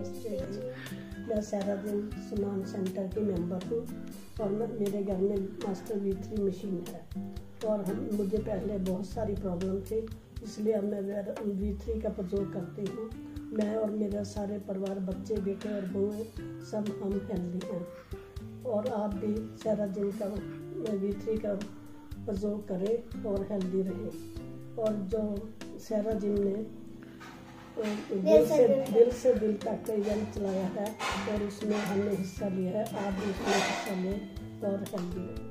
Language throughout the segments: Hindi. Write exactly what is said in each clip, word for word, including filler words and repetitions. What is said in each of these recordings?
नमस्ते जी। मैं सेराजिम सुनाम सेंटर की मेंबर हूँ और मैं मेरे घर में मास्टर वी थ्री मशीन है और हम मुझे पहले बहुत सारी प्रॉब्लम थी, इसलिए अब मैं वी थ्री का प्रयोग करती हूँ। मैं और मेरा सारे परिवार, बच्चे, बेटे और बहुएं सब हम हेल्दी हैं और आप भी सेराजिम का वी थ्री का प्रयोग करें और हेल्दी रहें। और जो सेराजिम ने दिल से दिल से दिल तक का इवेंट चलाया है और उसमें हमने हिस्सा लिया है, आप भी उसमें हिस्सा लें और हेल्दी रहें।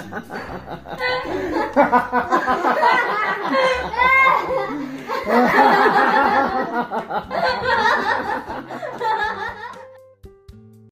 Ha ha ha ha!